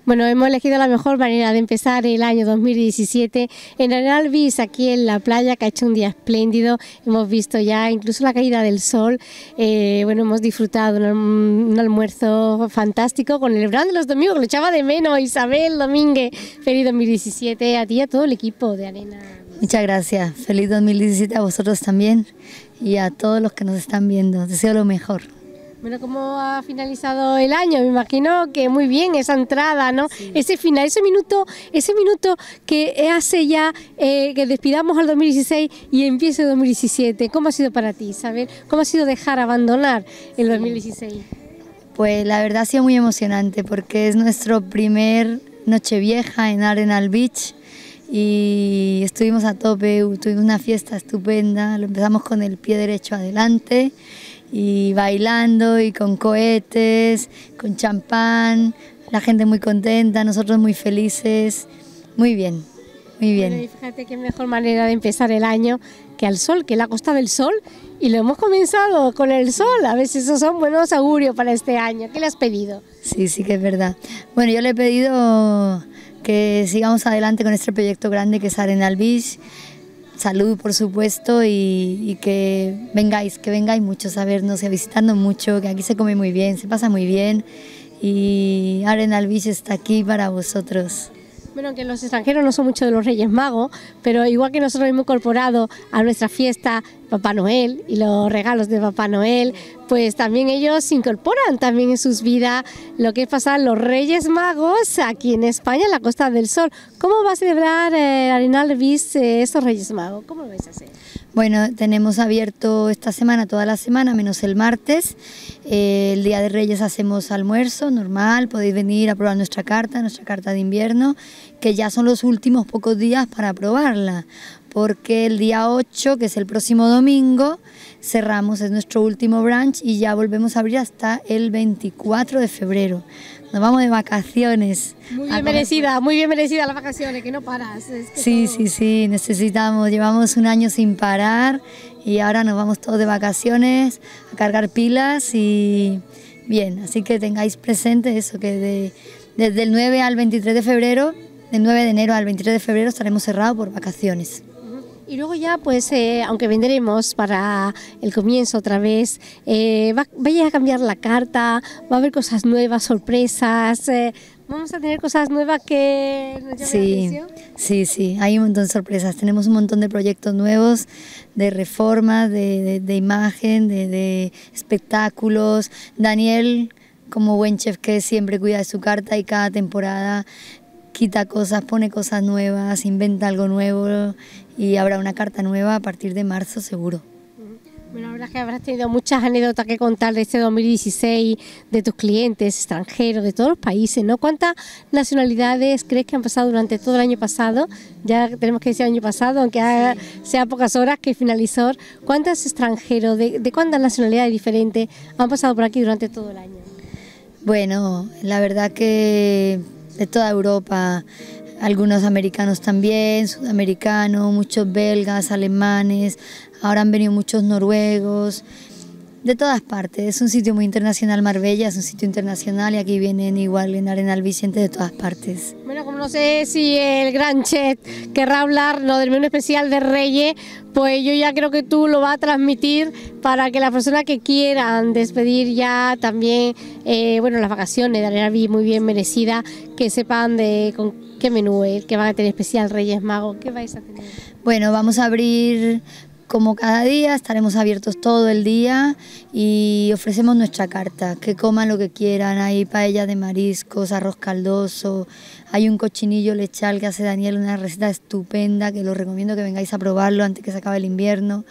Bueno, hemos elegido la mejor manera de empezar el año 2017 en Arenal Beach, aquí en la playa, que ha hecho un día espléndido. Hemos visto ya incluso la caída del sol. Bueno, hemos disfrutado un almuerzo fantástico con el brand de los domingos, que lo echaba de menos. Isabel Domínguez, feliz 2017 a ti y a todo el equipo de Arena. Muchas gracias, feliz 2017 a vosotros también y a todos los que nos están viendo. Deseo lo mejor. Bueno, ¿cómo ha finalizado el año? Me imagino que muy bien esa entrada, ¿no? Sí. Ese final, ese minuto que hace ya que despidamos al 2016 y empiece el 2017. ¿Cómo ha sido para ti, Isabel? ¿Cómo ha sido dejar abandonar el 2016? Pues la verdad ha sido muy emocionante porque es nuestro primer Nochevieja en Arenal Beach y estuvimos a tope, tuvimos una fiesta estupenda, lo empezamos con el pie derecho adelante y bailando y con cohetes, con champán, la gente muy contenta, nosotros muy felices, muy bien, muy bien. Bueno, y fíjate qué mejor manera de empezar el año que al sol, que la Costa del Sol, y lo hemos comenzado con el sol, a veces esos son buenos augurios para este año. ¿Qué le has pedido? Sí, sí que es verdad. Bueno, yo le he pedido que sigamos adelante con este proyecto grande que es Arenal Beach. Salud, por supuesto, y que vengáis muchos a vernos y a visitarnos mucho, que aquí se come muy bien, se pasa muy bien y Arenal Beach está aquí para vosotros. Bueno, que los extranjeros no son mucho de los Reyes Magos, pero igual que nosotros hemos incorporado a nuestra fiesta Papá Noel y los regalos de Papá Noel, pues también ellos incorporan también en sus vidas lo que es pasar los Reyes Magos aquí en España, en la Costa del Sol. ¿Cómo va a celebrar Arenal Beach estos Reyes Magos? ¿Cómo lo vais a hacer? Bueno, tenemos abierto esta semana, toda la semana, menos el martes. El Día de Reyes hacemos almuerzo normal, podéis venir a probar nuestra carta de invierno, que ya son los últimos pocos días para probarla, porque el día 8, que es el próximo domingo, cerramos, es nuestro último brunch y ya volvemos a abrir hasta el 24 de febrero. Nos vamos de vacaciones. Muy bien merecida las vacaciones, que no paras. Es que sí, todo... sí, necesitamos, llevamos un año sin parar y ahora nos vamos todos de vacaciones a cargar pilas y bien, así que tengáis presente eso, que desde el 9 al 23 de febrero, del 9 de enero al 23 de febrero estaremos cerrados por vacaciones. Y luego ya, pues, aunque vendremos para el comienzo otra vez, vaya a cambiar la carta, va a haber cosas nuevas, sorpresas, vamos a tener cosas nuevas que nos llamen la atención. Sí, hay un montón de sorpresas, tenemos un montón de proyectos nuevos, de reformas, de imagen, de espectáculos. Daniel, como buen chef que siempre cuida de su carta y cada temporada quita cosas, pone cosas nuevas, inventa algo nuevo y habrá una carta nueva a partir de marzo seguro. Bueno, la verdad es que habrás tenido muchas anécdotas que contar de este 2016, de tus clientes extranjeros, de todos los países, ¿no? ¿Cuántas nacionalidades crees que han pasado durante todo el año pasado? Ya tenemos que decir el año pasado, aunque sea pocas horas que finalizó. ¿Cuántos extranjeros, de cuántas nacionalidades diferentes han pasado por aquí durante todo el año? Bueno, la verdad que de toda Europa, algunos americanos también, sudamericanos, muchos belgas, alemanes, ahora han venido muchos noruegos, de todas partes. Es un sitio muy internacional, Marbella es un sitio internacional y aquí vienen igual en Arenal Beach de todas partes. Bueno, como no sé si el gran chef querrá hablarnos del menú especial de Reyes, pues yo ya creo que tú lo vas a transmitir para que las personas que quieran despedir ya también, bueno, las vacaciones de Arenal Beach muy bien merecidas, que sepan con qué menú es, que van a tener especial Reyes Magos, ¿qué vais a tener? Bueno, vamos a abrir como cada día, estaremos abiertos todo el día y ofrecemos nuestra carta, que coman lo que quieran. Hay paella de mariscos, arroz caldoso, hay un cochinillo lechal que hace Daniel, una receta estupenda que los recomiendo que vengáis a probarlo antes que se acabe el invierno.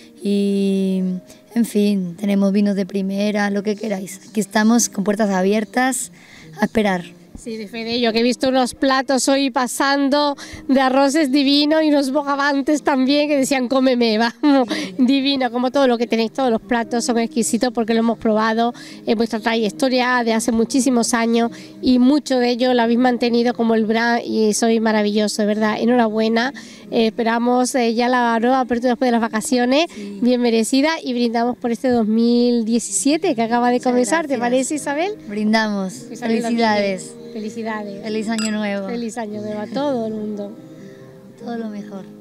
Y en fin, tenemos vinos de primera, lo que queráis. Aquí estamos con puertas abiertas a esperar. Sí, de fe de ello, que he visto unos platos hoy pasando de arroces divinos y unos bogavantes también que decían cómeme, vamos, divino, como todo lo que tenéis, todos los platos son exquisitos porque lo hemos probado en vuestra trayectoria de hace muchísimos años y mucho de ello lo habéis mantenido como el brand y soy maravilloso, de verdad, enhorabuena. esperamos ya la nueva apertura después de las vacaciones, bien merecida, y brindamos por este 2017 que acaba de comenzar. ¿Te parece, Isabel? Brindamos. Felicidades. Felicidades. Feliz año nuevo. Feliz año nuevo a todo el mundo. Todo lo mejor.